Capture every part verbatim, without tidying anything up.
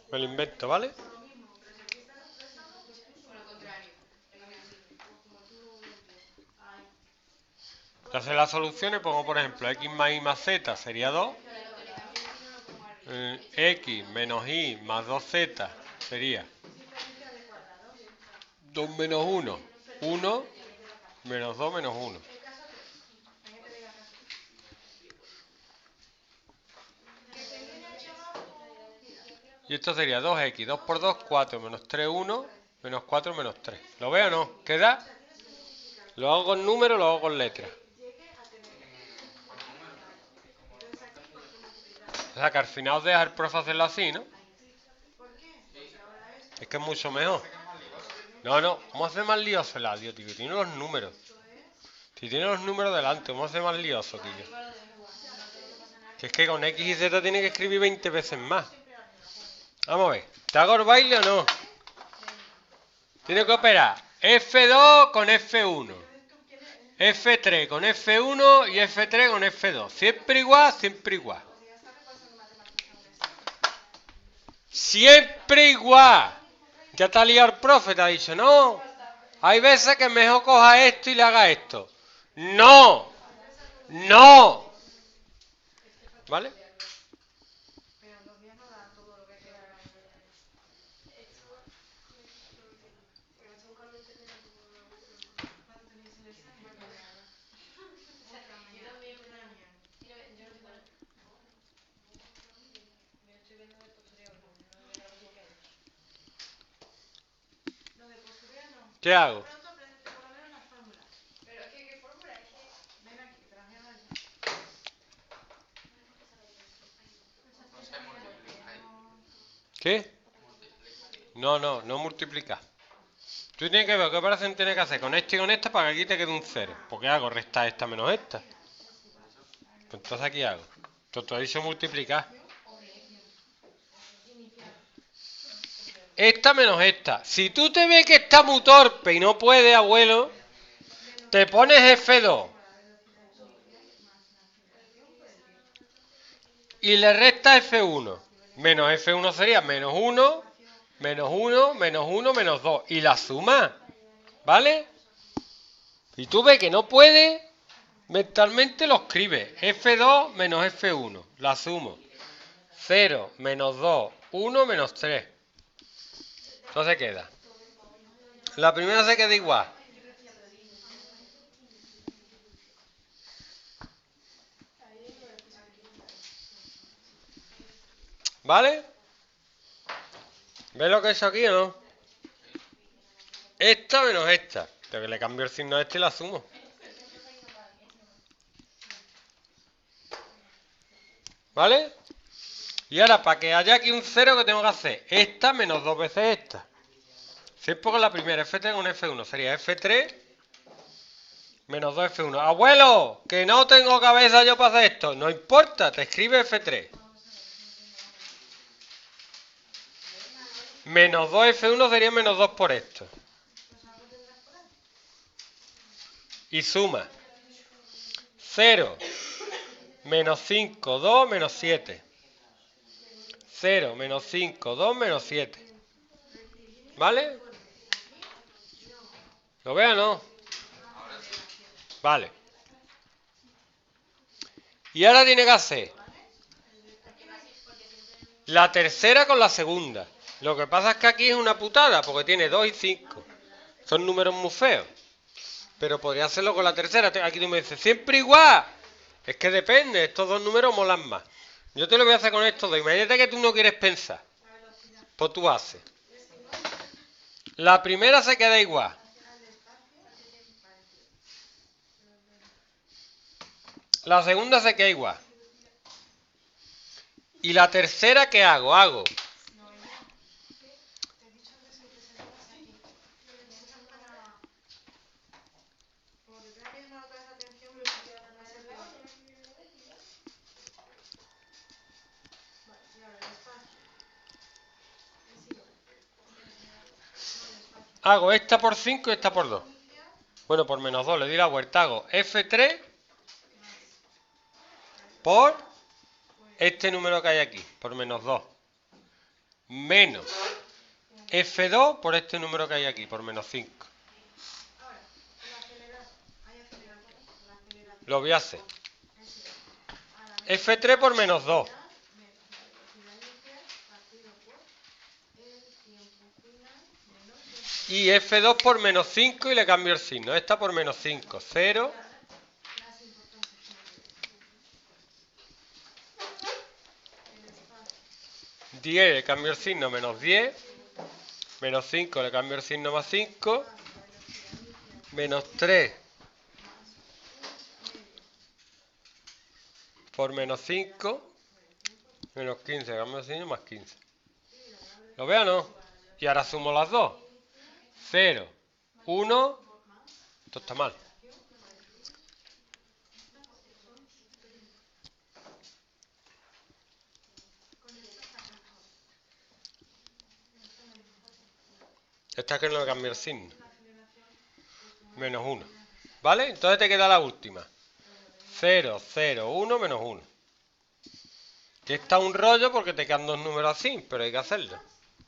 Me lo invento, ¿vale? Entonces las soluciones pongo, por ejemplo, x más y más z sería dos. Eh, x menos y más dos z sería dos menos uno, uno, menos dos menos uno. Y esto sería dos x, dos por dos, cuatro, menos tres, uno, menos cuatro, menos tres. ¿Lo veo o no? ¿Queda? Lo hago con números, lo hago con letras. O sea que al final os deja el profe hacerlo así, ¿no? Es que es mucho mejor. No, no, vamos a hacer más lioso el audio, tío. Tiene los números. Si tiene los números delante, vamos a hacer más lioso, tío. Que es que con X y Z tiene que escribir veinte veces más. Vamos a ver. ¿Te hago el baile o no? Tiene que operar F dos con F uno. F tres con F uno y F tres con F dos. Siempre igual, siempre igual. Siempre igual. Ya te ha liado el profe, te ha dicho, no. Hay veces que mejor coja esto y le haga esto. No. No. ¿Vale? ¿Qué hago? ¿Qué? No, no, no multiplicar. Tú tienes que ver qué operación tienes que hacer con esta y con esta para que aquí te quede un cero. ¿Por qué hago? Restar esta menos esta. Pues entonces aquí hago. Entonces te he dicho multiplicar. Esta menos esta. Si tú te ves que está muy torpe y no puede, abuelo, te pones F dos. Y le resta F uno. Menos F uno sería menos uno, menos uno, menos uno, menos dos. Y la suma. ¿Vale? Y tú ves que no puede, mentalmente lo escribe. F dos menos F uno. La sumo. cero menos dos, uno menos tres. Entonces queda. La primera se queda igual. ¿Vale? ¿Ves lo que he hecho aquí o no? Esta menos esta. Pero que le cambio el signo a este y la sumo. ¿Vale? Y ahora, para que haya aquí un cero, ¿qué tengo que hacer? Esta menos dos veces esta. Si es por la primera, F tres con F uno, sería F tres menos dos F uno. ¡Abuelo! Que no tengo cabeza yo para hacer esto. No importa, te escribe F tres. Menos dos F uno sería menos dos por esto. Y suma. cero menos cinco, dos, menos siete. cero, menos cinco, dos, menos siete. ¿Vale? ¿Lo veo o no? Vale. Y ahora tiene que hacer la tercera con la segunda. Lo que pasa es que aquí es una putada, porque tiene dos y cinco. Son números muy feos. Pero podría hacerlo con la tercera. Aquí tú me dices, siempre igual. Es que depende, estos dos números molan más. Yo te lo voy a hacer con estos dos. Imagínate que tú no quieres pensar. Pues tú haces. La primera se queda igual. La segunda se queda igual. Y la tercera, ¿qué hago? Hago. Hago esta por cinco y esta por dos. Bueno, por menos dos, le di la vuelta. Hago F tres por este número que hay aquí, por menos dos. menos efe dos por este número que hay aquí, por menos cinco. Lo voy a hacer. efe tres por menos dos. Y efe dos por menos cinco y le cambio el signo. Esta por menos cinco. cero. diez le cambio el signo menos diez. Menos cinco le cambio el signo más cinco. Menos tres por menos cinco. Menos quince le cambio el signo más quince. ¿Lo veo o no? Y ahora sumo las dos. cero, uno. Esto está mal. Esta que no le cambia el signo. Menos uno. ¿Vale? Entonces te queda la última. cero, cero, uno, menos uno. Que está un rollo porque te quedan dos números así, pero hay que hacerlo.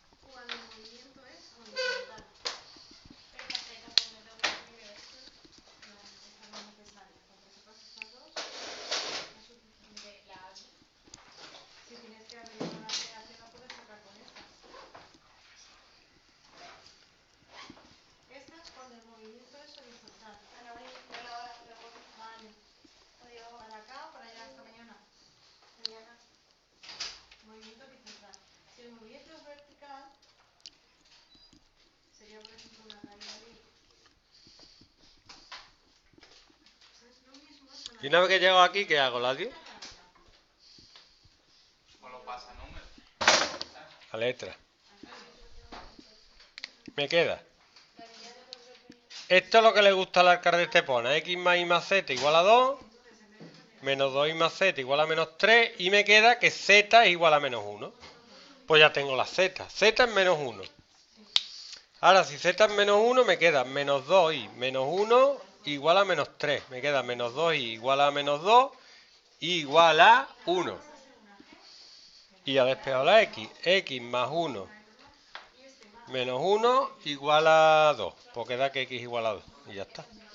Y una vez que llego aquí, ¿qué hago, Ladio? La letra. Me queda. Esto es lo que le gusta al alcalde Estepona. X más y más z igual a dos. Menos dos y más z igual a menos tres. Y me queda que z es igual a menos uno. Pues ya tengo la z. Z es menos uno. Ahora, si z es menos uno, me queda menos dos y menos uno igual a menos tres. Me queda menos dos y igual a menos dos igual a uno. Y ya despejado la x. X más uno menos uno igual a dos. Pues queda que x igual a dos. Y ya está.